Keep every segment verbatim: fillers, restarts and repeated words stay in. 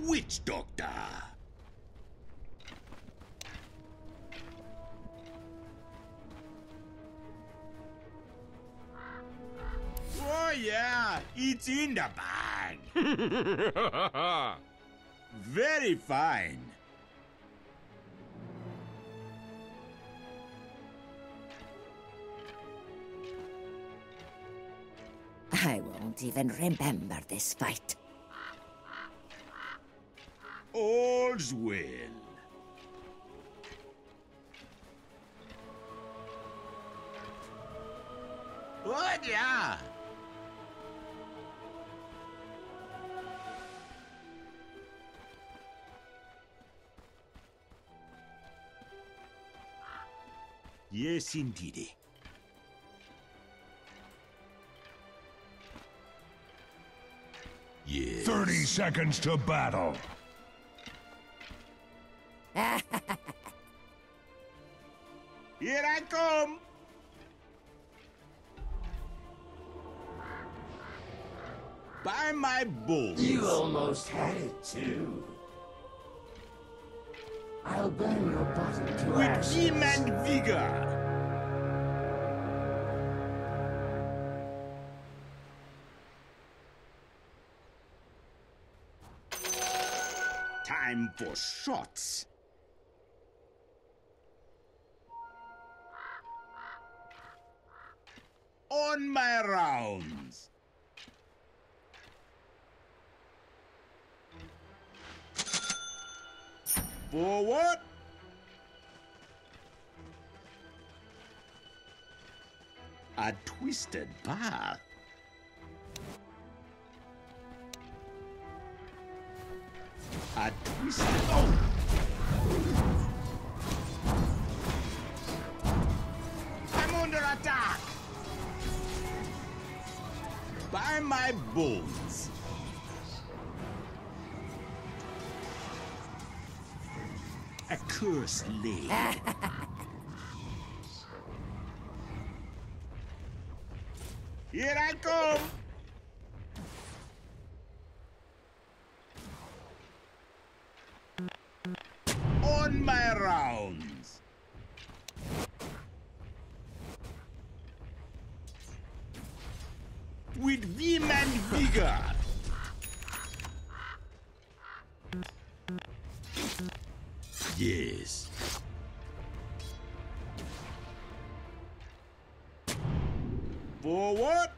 witch doctor. Oh yeah, it's in the bag. Very fine. I won't even remember this fight. All's well. Oh yeah. Yes, indeed. Yes. Thirty seconds to battle. Here I come. By my balls. You almost had it too. I'll burn your body to With ashes. vim and vigor. Time for shots. On my rounds. Forward. A twisted path. A twisted... Oh! I'm under attack! By my bones. A cursed lady. Here I come! On my rounds. With vim and vigor. Yes. Forward.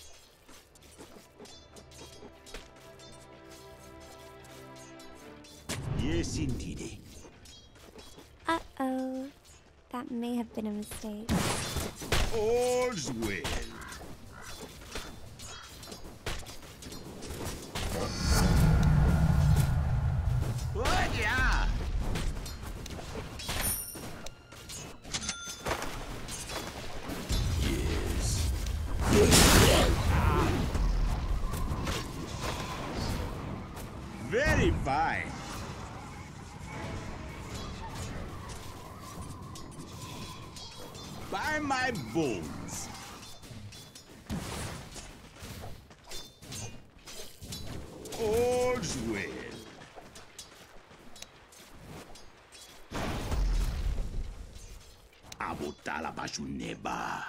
Yes, indeed. Uh-oh. That may have been a mistake. All's well. Oh, yeah. Yes. Very fine. By my bones. All's well. Abotala bashuneba.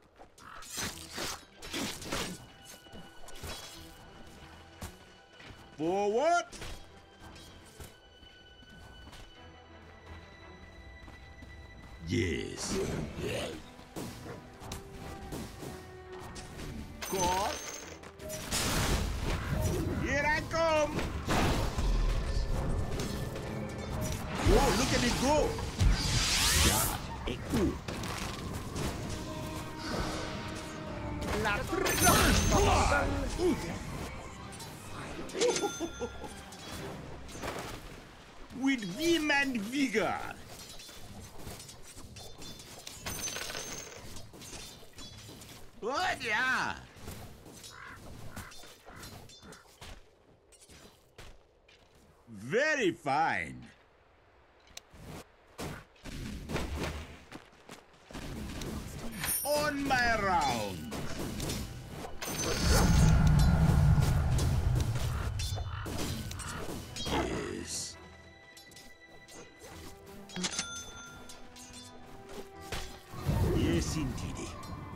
Forward. Yes. God. Here I come. Whoa, look at it go. Yeah, echo. La with vim and vigor. Oh, yeah. Very fine. On my round. Yes. Yes, indeed.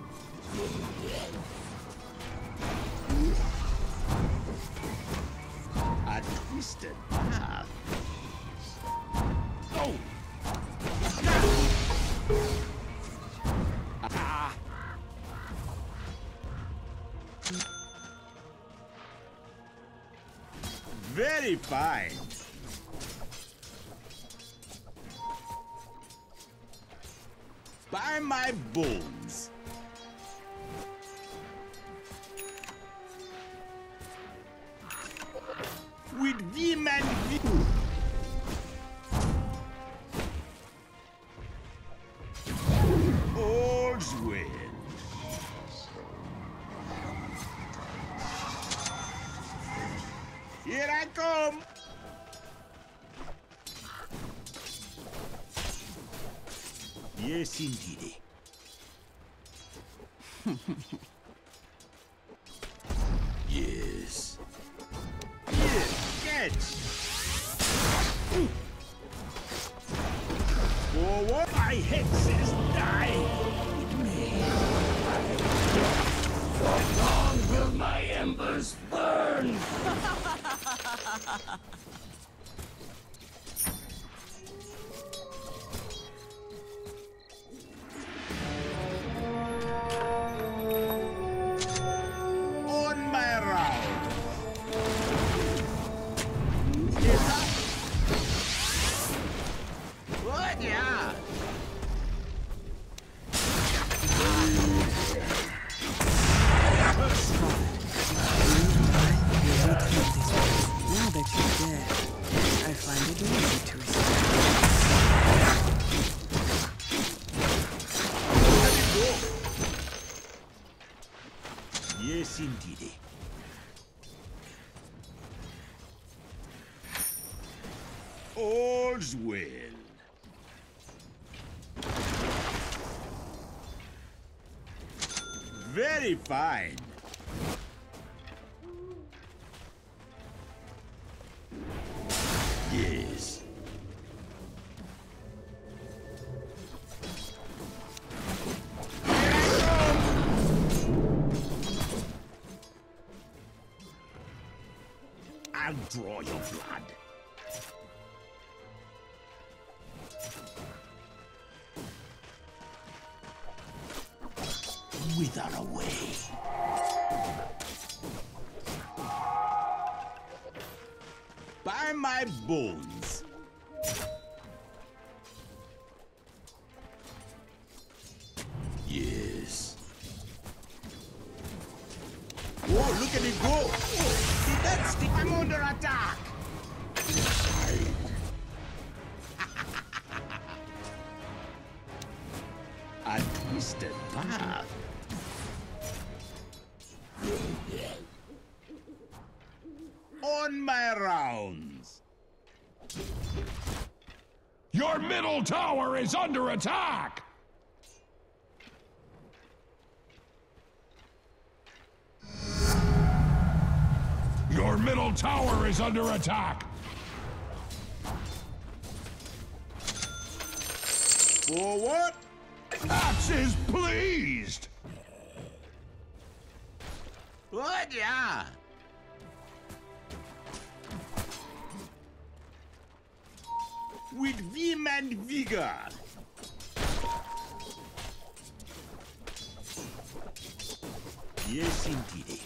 A twisted path. Oh! Ah! Very fine. By my bones. With vim and vim. All's well. Here I come. Yes, indeed. Yes. Yes, catch. Forward, my hexes die with me. For long will my embers burn! On my round. Yes, sir. What, yeah? Now that you're dead, I find it easy to respect. Let it go. Yes, indeed. All's well. Very fine. Yes. I'll draw your blood. Wither away. By my bones. Yes. Oh, look at it go. Oh, that's the... I'm under attack. A twisted path. On my rounds. Your middle tower is under attack! Your middle tower is under attack! Forward. Axe is pleased! What, yeah? With vim and vigor. Yes, indeed.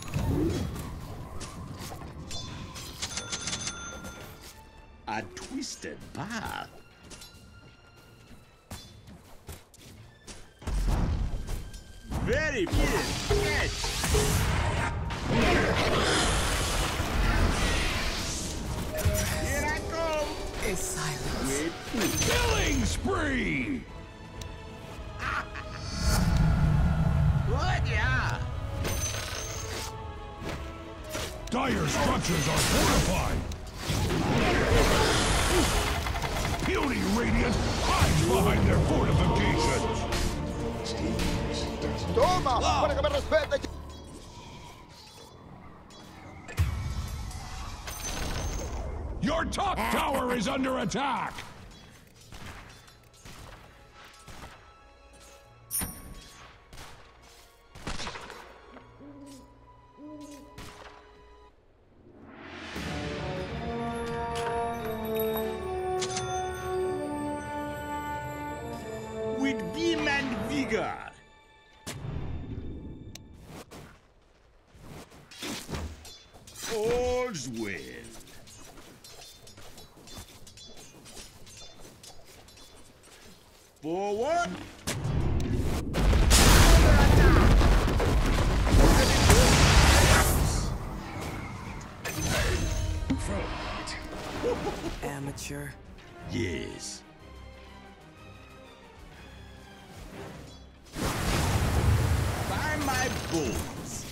A twisted path. Very good catch. Here I come. A silence. Wait. Killing spree! What, yeah? Dire structures are fortified! Puny Radiant hides behind their fortifications! Toma, para que me respete. Your top tower is under attack! with vim and vigor. All's well. Forward. Amateur. Yes. By my bones.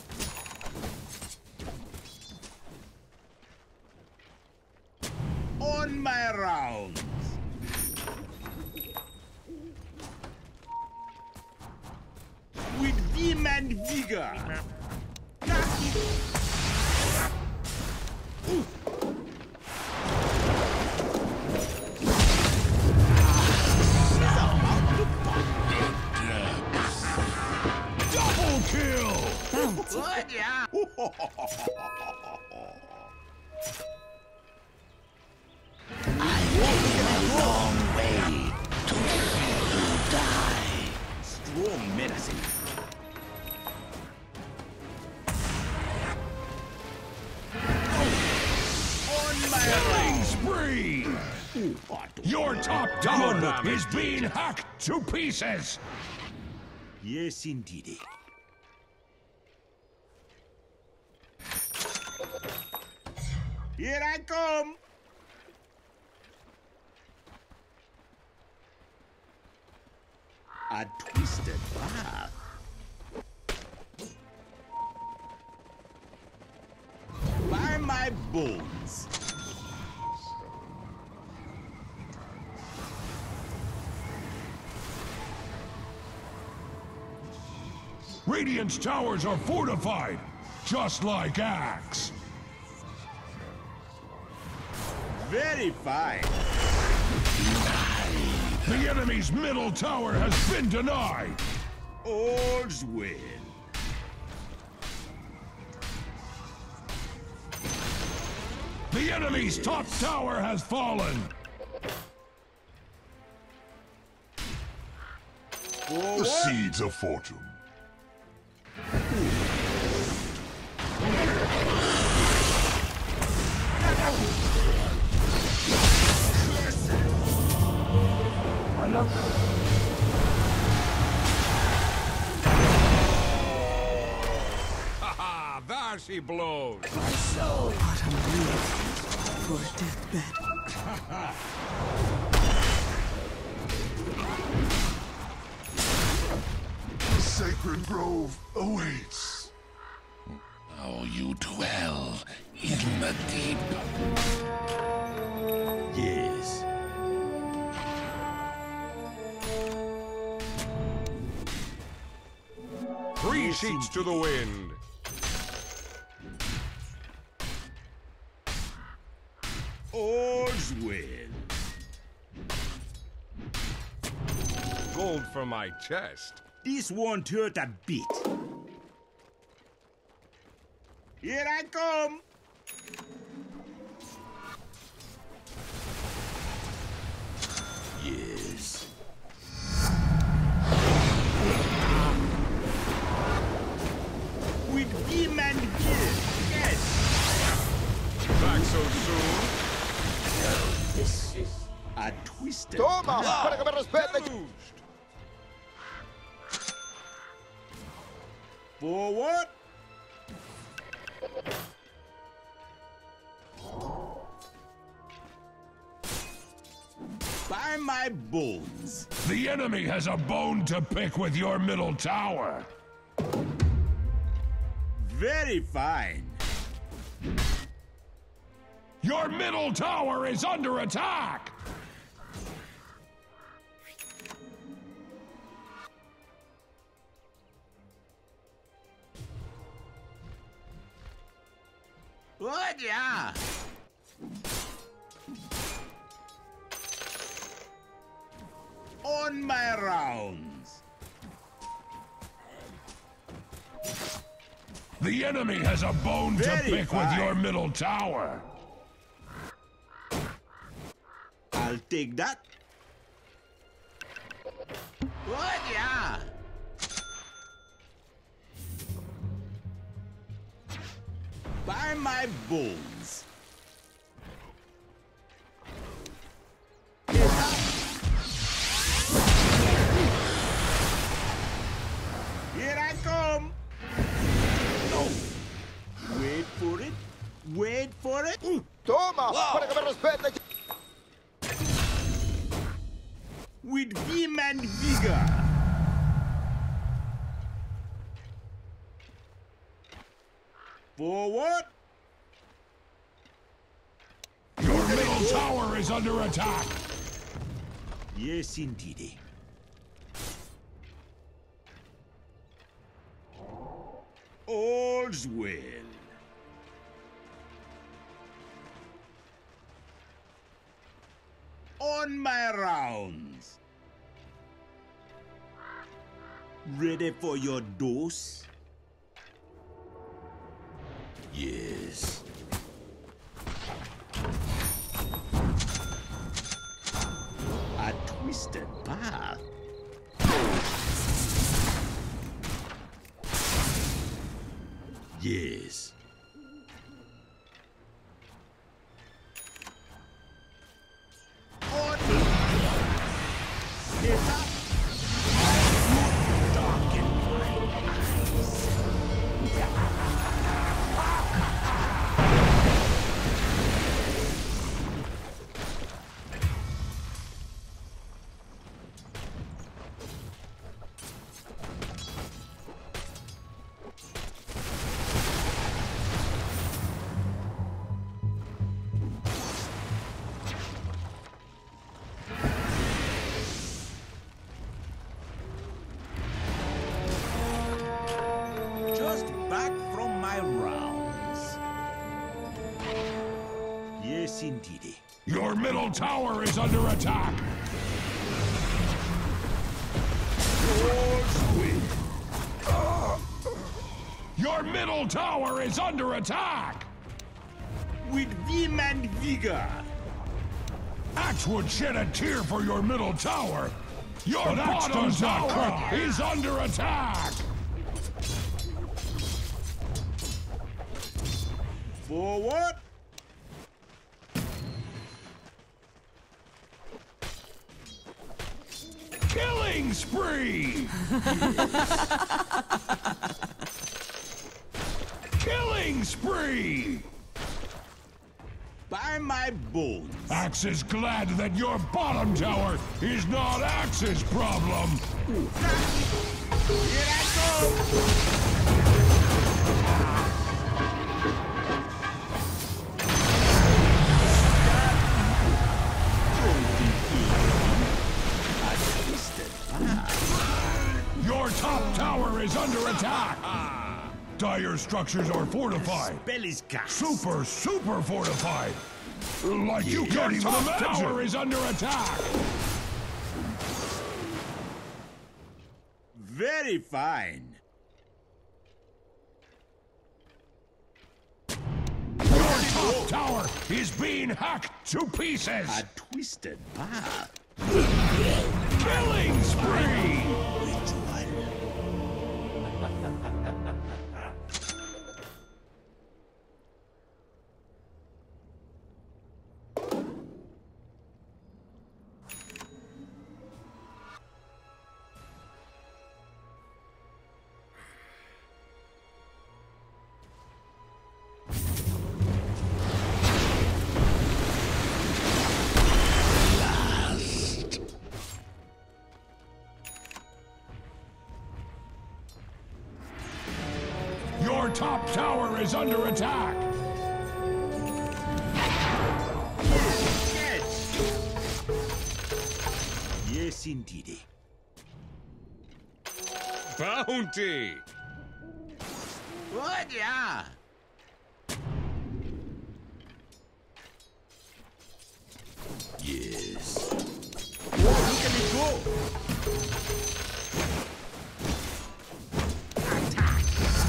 On my rounds. With vim and vigor. Got it. Ooh. What? Yeah. I walked a long way to see you die. Strong medicine. On my Killing spree! Ooh, hot. Your top tower is being hacked to pieces! Yes, indeed. Here I come. A twisted path. By my bones. Radiant's towers are fortified, just like Axe. Very fine. The enemy's middle tower has been denied. All's well. The enemy's top tower has fallen. Forward. Seeds of fortune. Haha, there she blows. Autumn leaves for a deathbed. The sacred grove awaits. Now you dwell in the deep. Yes. Three sheets to the wind. All's well. Gold for my chest. This won't hurt a bit. Here I come. Yes. With vim and vigor. Yes. Back so soon? This is a twisted. Toma, para que me respete. Deluged. Forward. By my bones. The enemy has a bone to pick with your middle tower. Very fine. Your middle tower is under attack. What? Yeah. On my rounds. The enemy has a bone to Very pick with fine. your middle tower. I'll take that. my bones. Here I come. No. Wait for it. Wait for it. Toma! Para que me respete. With vim and vigor. Forward. Your middle tower is under attack. Yes, indeed. All's well. On my rounds. Ready for your dose? Yes. A twisted path. Yes. On. It's up. Darken my eyes. Just back from my rounds. Yes, indeed. Your middle tower is under attack. Your middle tower is under attack. With vim and vigor. Axe would shed a tear for your middle tower. Your bottom tower is under attack. Forward. Killing spree! Killing spree! By my bones. Axe is glad that your bottom tower is not Axe's problem. Here I go. Your top tower is under attack. Dire structures are fortified. Spell is cast. Super, super fortified. Like you can't even imagine. Your top tower is under attack. Very fine. Your top tower is being hacked to pieces. A twisted path. Killing spree! Which one? Your top tower is under attack. Yes, indeed. Bounty! What? Yeah. Yes. Oh, look at me go! Attack!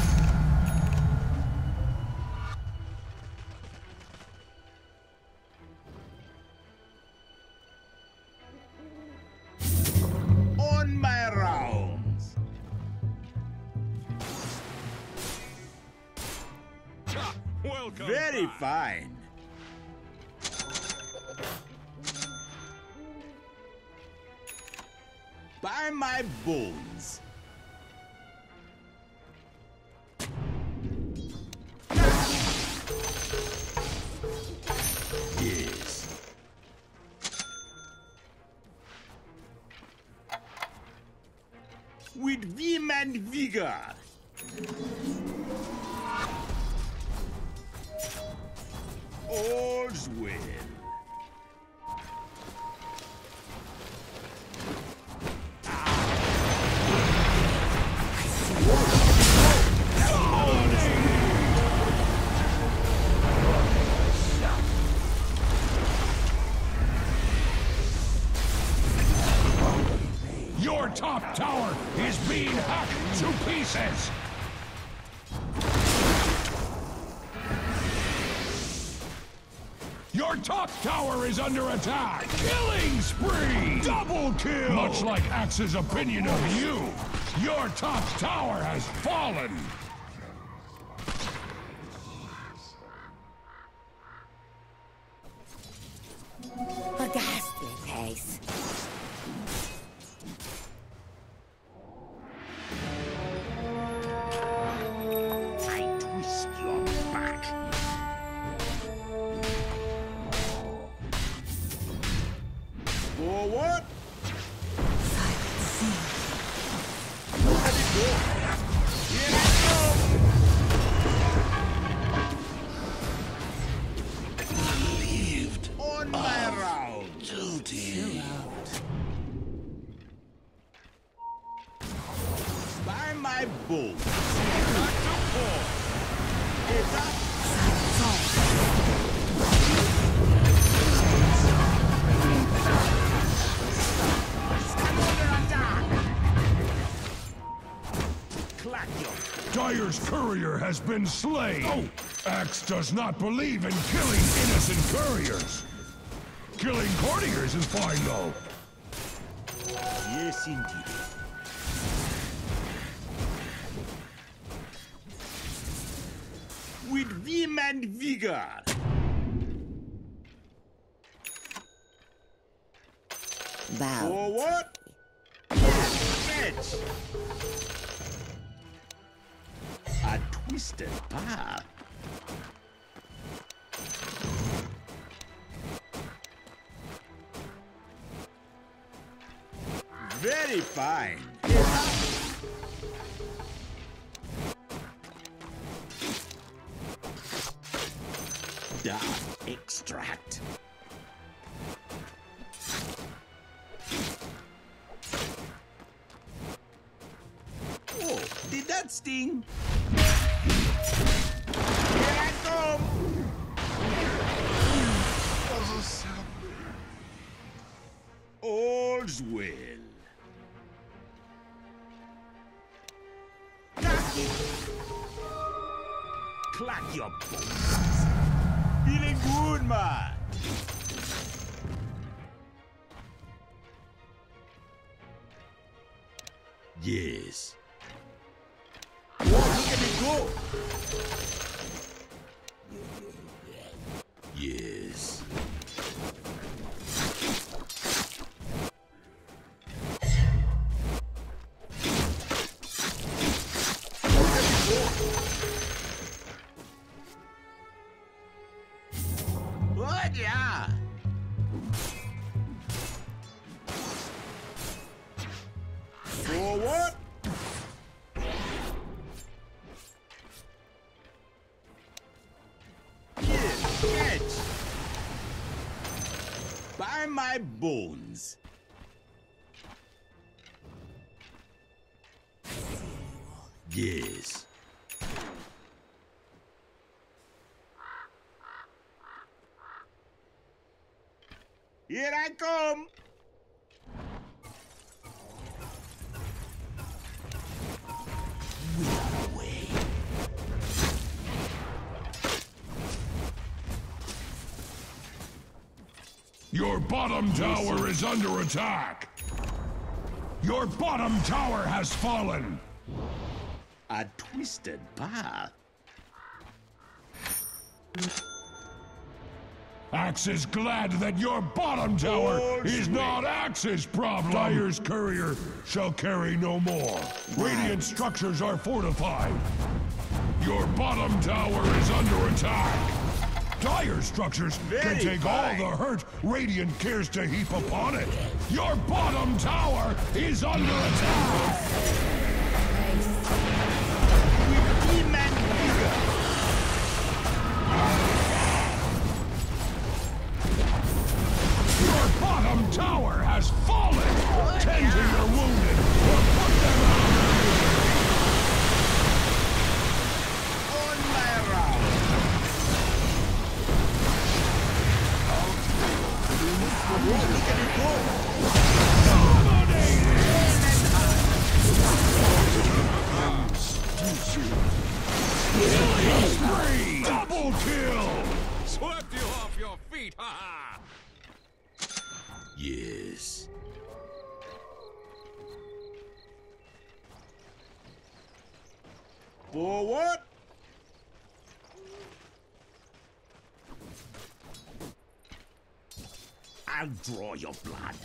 On my rounds. Ha! Well Welcome Very back. fine. By my bones. Yes. With vim and vigor. All's well. Your top tower is being hacked to pieces! Your top tower is under attack! Killing spree! Double kill! Much like Axe's opinion of you, your top tower has fallen! A ghastly face. I twist your back. Forward. Let it go. Here I go. Relieved. On my round. Duty. By my bow. Not to fall. It's up. I'm under attack. Clack your. Dire's courier has been slain! Oh! Axe does not believe in killing innocent couriers! Killing courtiers is fine, though! Yes, indeed. With vim and vigor. Bow. Forward. Fetch. A twisted path. Very fine. Dark extract. Oh, did that sting? Here I come! All's well. Clack it! Clack your bones. Feeling good, man. Yes. Whoa, look at me go! Yes. What? Yeah. Forward. Yes, catch. By my bones. Yes. Here I come! Wither away. Your bottom tower is under attack! Your bottom tower has fallen! A twisted path. Axe is glad that your bottom tower Oh, is sweet. not Axe's problem. Dire's courier shall carry no more. Radiant structures are fortified. Your bottom tower is under attack. Dire structures can Very take fine. all the hurt Radiant cares to heap upon it. Your bottom tower is under attack. Vim and vigor. Your bottom tower has fallen. Tend to your wounded or put them out. On my round. Oh, look at it go. Killing spree! Double kill! Swept you off your feet, ha ha! Yes. Forward. I'll draw your blood.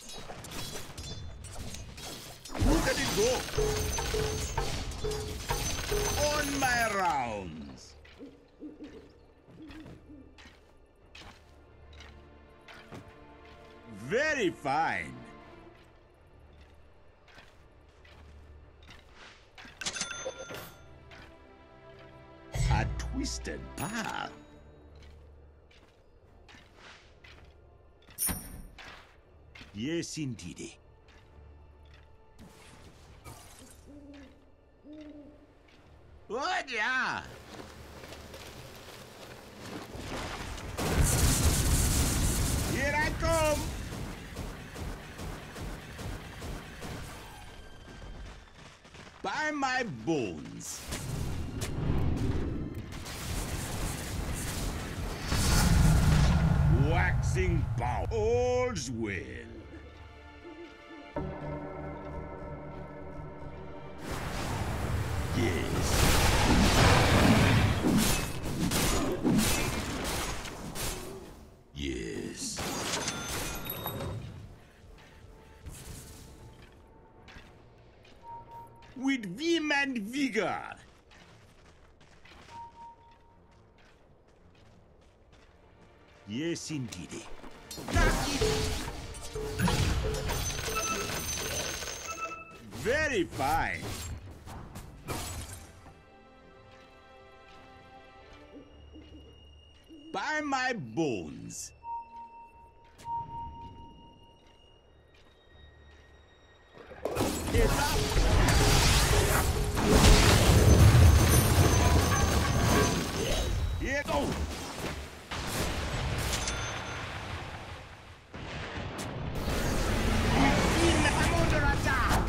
Look at it go. On my rounds. Very fine. A twisted path. Yes, indeed. What? Yeah. Here I come. By my bones. Waxing bow. All's well. Yes. Yes. With vim and vigor. Yes, indeed. Very fine. By my bones. Get up. Here go. I'm under attack.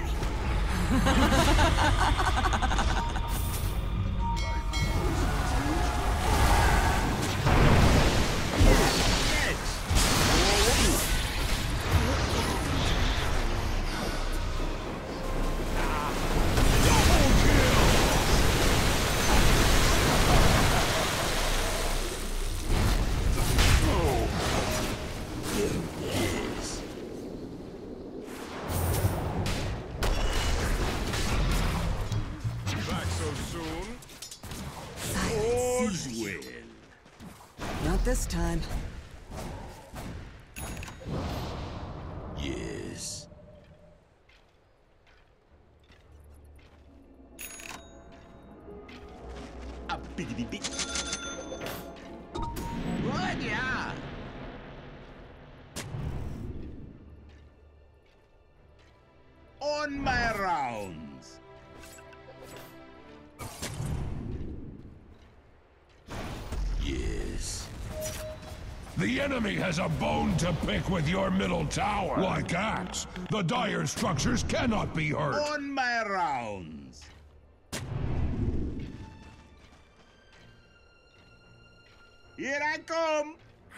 Back so soon? All's well. Not this time. Yes. A biggity big. What? Yeah. On my rounds. Yes. The enemy has a bone to pick with your middle tower. Like Axe, the dire structures cannot be hurt. On my rounds. Here I come.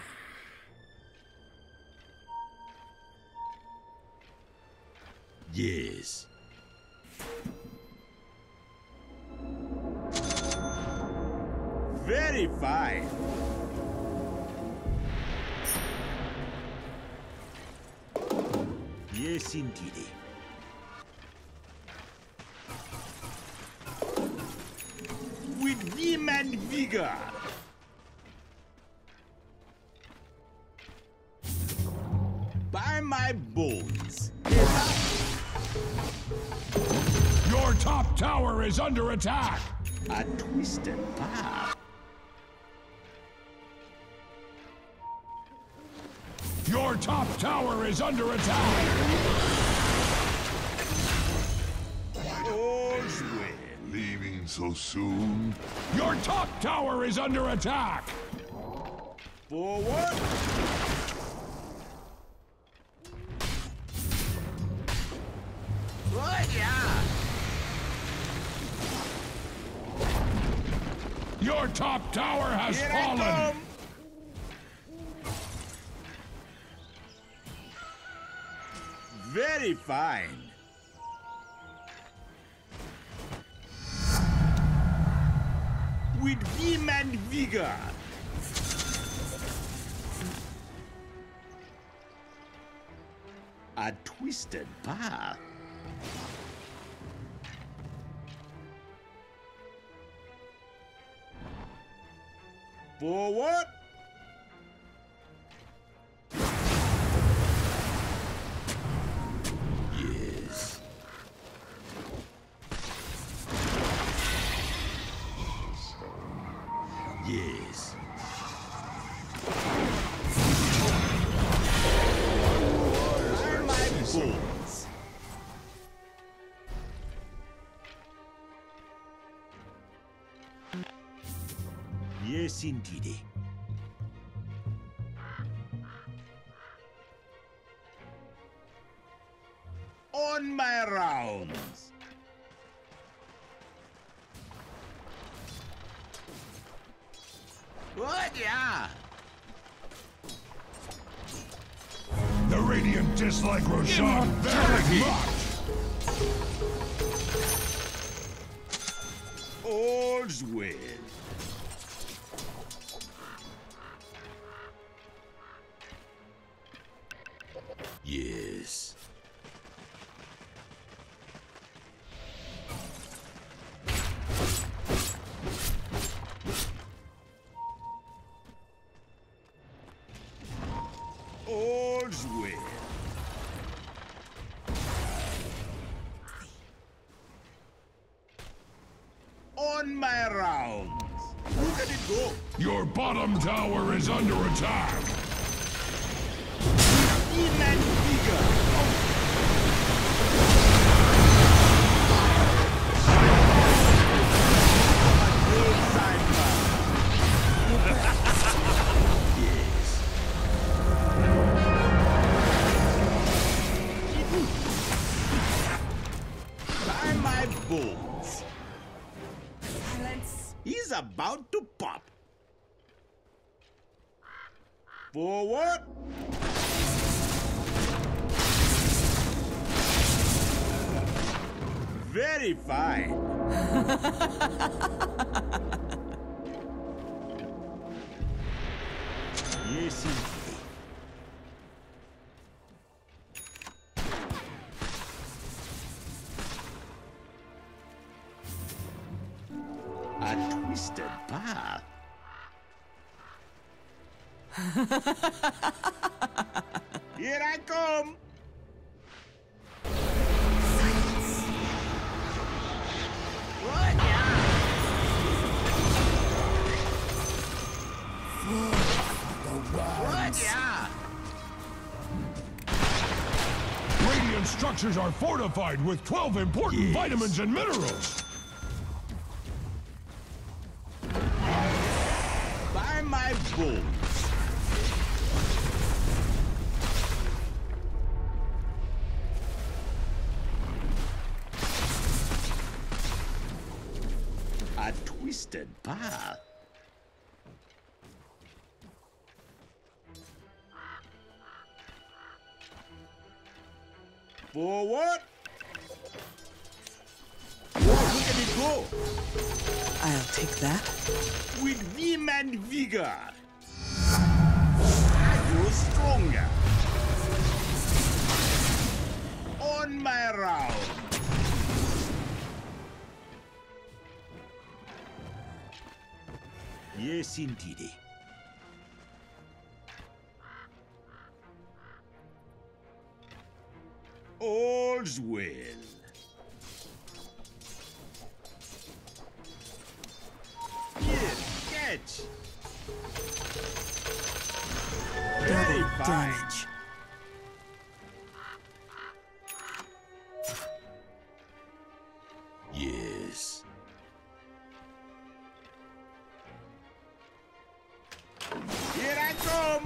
Yes. Very Very fine. Yes, indeed. With vim and vigor. By my bones. Your top tower is under attack. A twisted path. Your top tower is under attack. All's well. Leaving so soon? Your top tower is under attack. Forward. Good, yeah. Your top tower has Here fallen. I come. Very fine. With vim and vigor. A twisted path. Forward. Yes. Yes. By my bones. Yes, indeed. On my rounds. Good, yeah. The Radiant dislike Roshan very much. All's well. Yes. All's well. On my rounds. Look at it go. Your bottom tower is under attack. Vim and vigor. By my bones. Silence. He's about to pop. Forward. Very fine. Yes, indeed. A twisted path. Here I come. Good, yeah. Good, yeah. Radiant structures are fortified with twelve important Yes. vitamins and minerals. By my bones. A twisted path. Forward. Whoa, look at it go. I'll take that. With vim and vigor, I grow stronger. On my round. Yes, indeed. All's well. Here, catch. Very Double fine. damage. Yes. Here I come.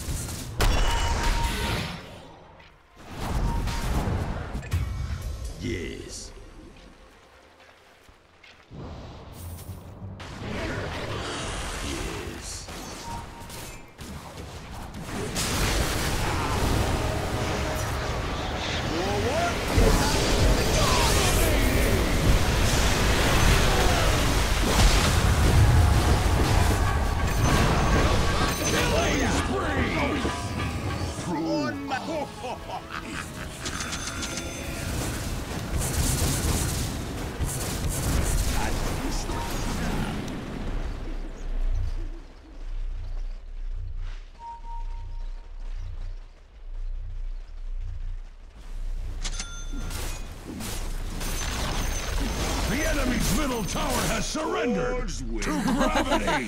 Yes. Yes. On my The enemy's middle tower has surrendered All's well. to gravity.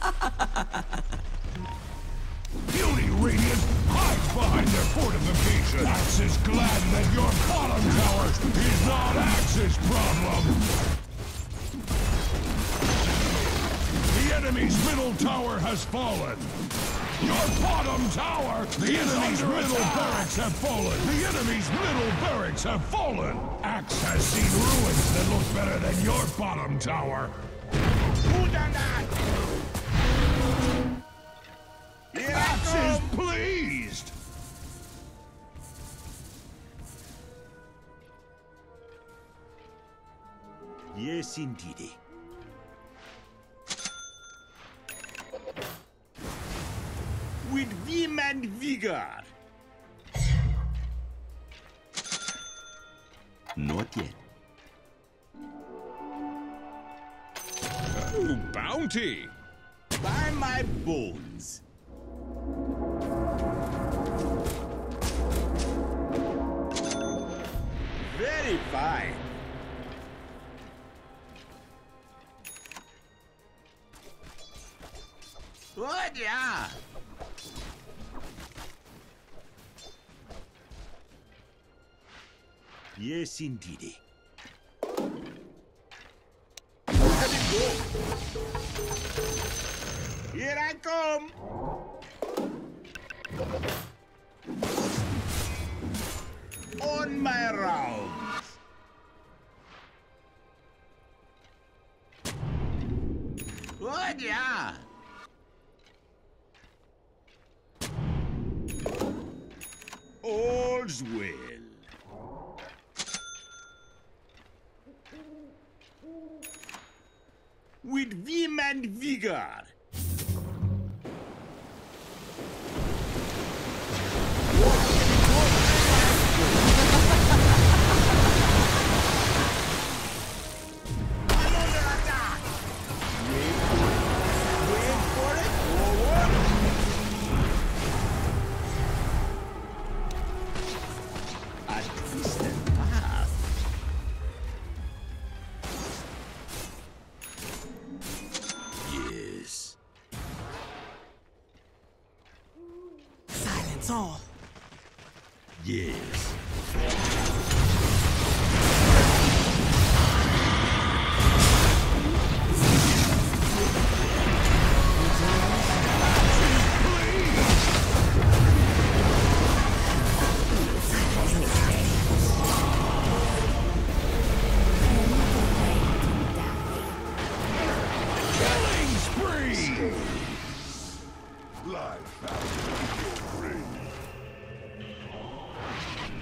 Beauty Radiant hides behind their fortification. Axe is glad that your bottom tower is not Axe's problem. The enemy's middle tower has fallen. Your bottom tower the enemy's middle barracks have fallen. The enemy's middle barracks have fallen. Axe has seen ruins that look better than your bottom tower. Who done that? Here I Axe is come. pleased. Yes, indeed. With vim and vigor. Not yet. Ooh, bounty! By my bones. Very fine. What, yeah? Yes, indeed. Let it go. Here I come. On my round. What, yeah? All's well. With vim and vigor. I'm under attack. Wait for it. Wait for it. Forward. A distant path. Yes. Silence all. Yes. Killing spree! Life out.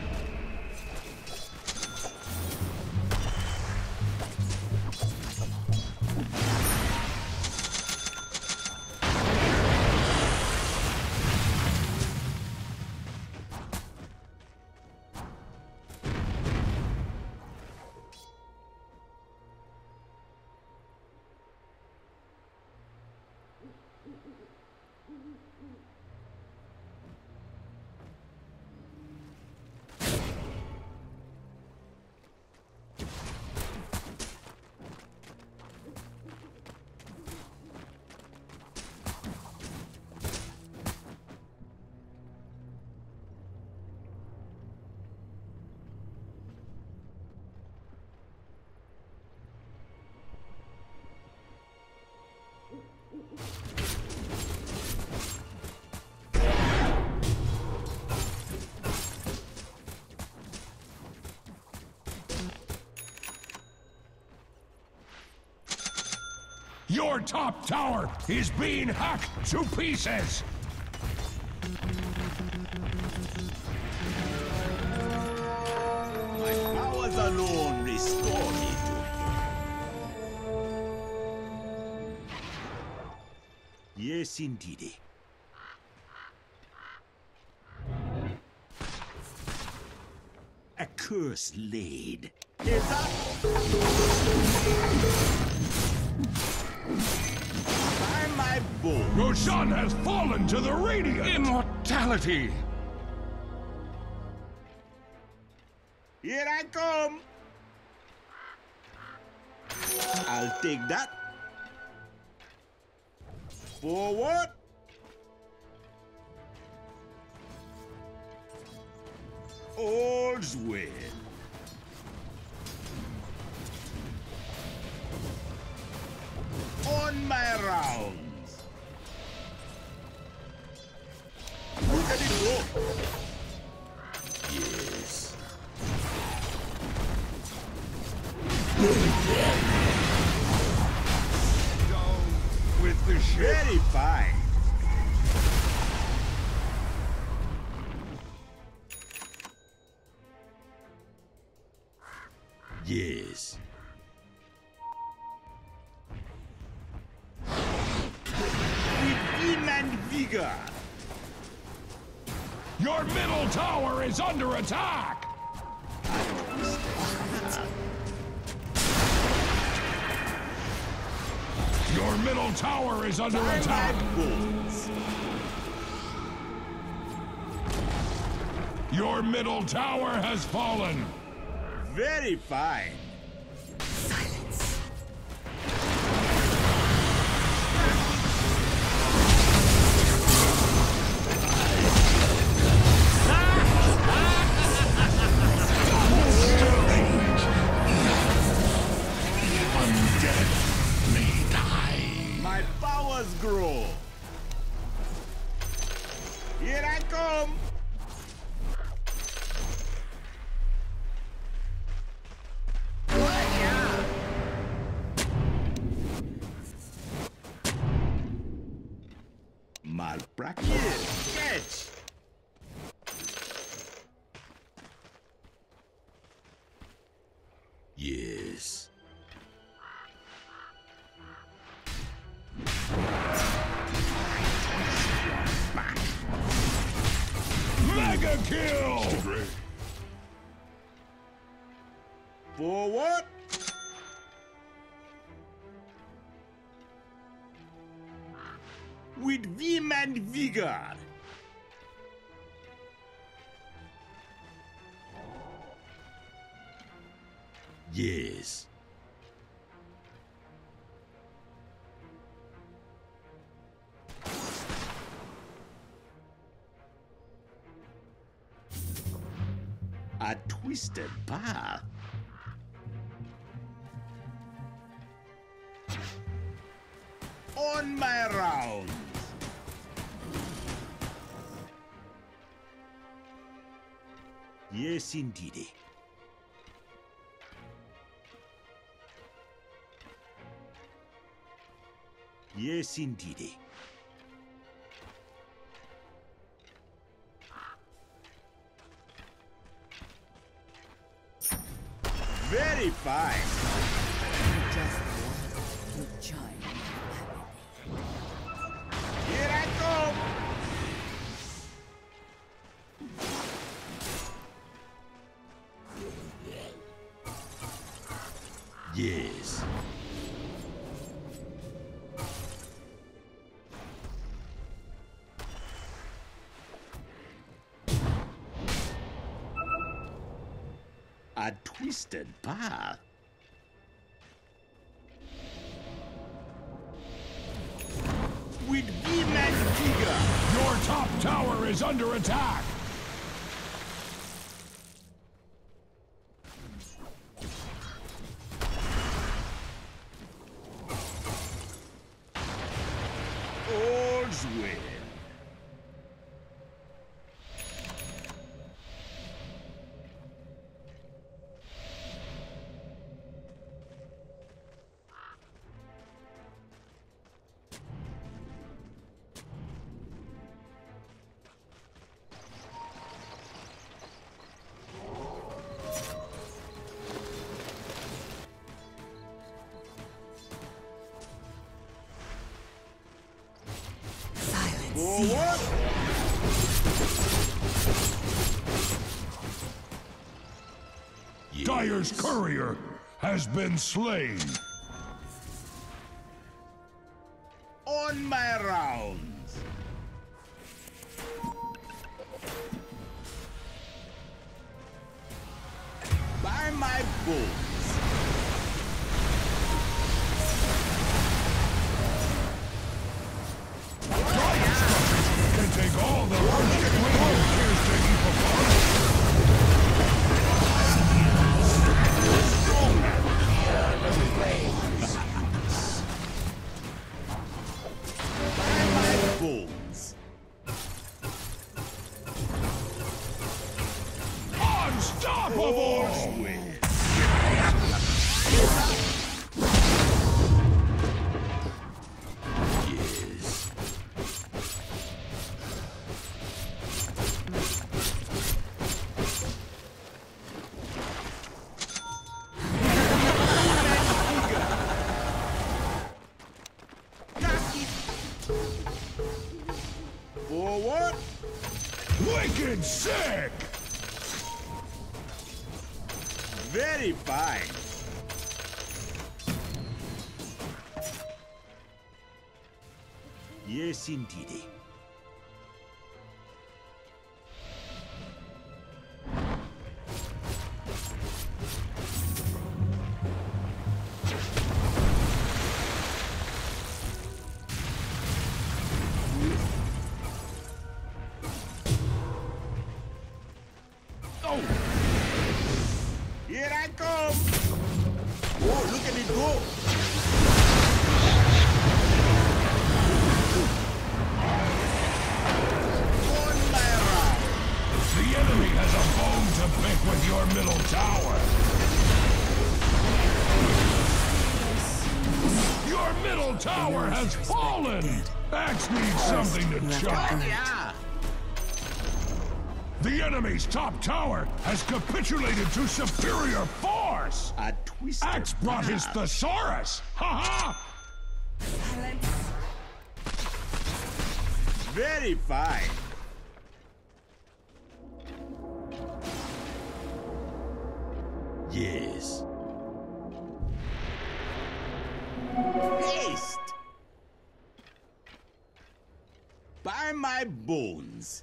Your top tower is being hacked to pieces! My powers alone restore me to yes, indeedy. A curse laid. Is that? By my bull. Roshan has fallen to the Radiant! Immortality! Here I come. I'll take that. Forward. All's well. On my rounds. Look at it go. Yes. Down with the ship. Very fine. Yes. With vim and vigor. Your middle tower is under attack! Your middle tower is under By attack! my bulls. Your middle tower has fallen! Very fine. Silence. Undead may die! My powers grow. Here I come. Malpractice. Catch. Yes. Mega kill! Forward. With vim and vigor. Yes. A twisted path. On my rounds. Yes, indeedy. Yes, indeedy. Very fine. Just one to join my family. Here I come. Yes. A twisted path. With vim and vigor. Your top tower is under attack! All's well. Forward. Yes. Dire's courier has been slain. On my rounds. By my bulls. Dire structures can take all the hardship Radiant cares to heap upon it. By my bulls. Unstoppable! Yes. Forward. Wicked sick! Very fine. Yes, indeed. Oh! Here I come! Oh, look at it go! On my round! The enemy has a bone to pick with your middle tower. Your middle tower has fallen! Axe needs something to chop. Yeah! The enemy's top tower has capitulated to superior force! A twister. Axe brought his path. thesaurus! Ha-ha! Very fine. Yes. Haste! By my bones.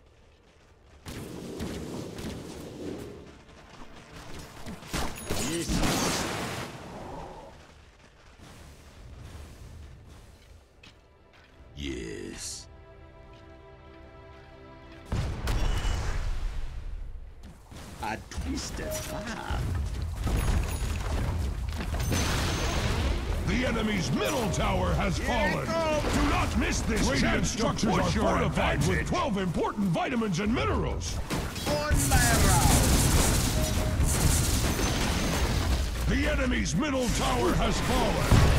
Yes. Yes. A twisted path. The enemy's middle tower has Here fallen! it comes. Do not miss this Radiant chance to structures push are your fortified advantage with with twelve important vitamins and minerals! On my round. The enemy's middle tower has fallen!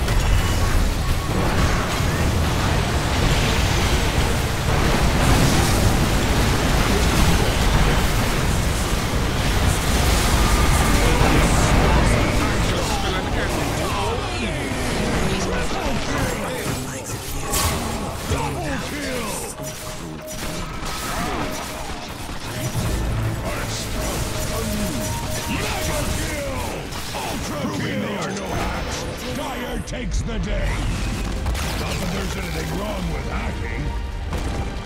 Takes the day. Not that there's anything wrong with hacking.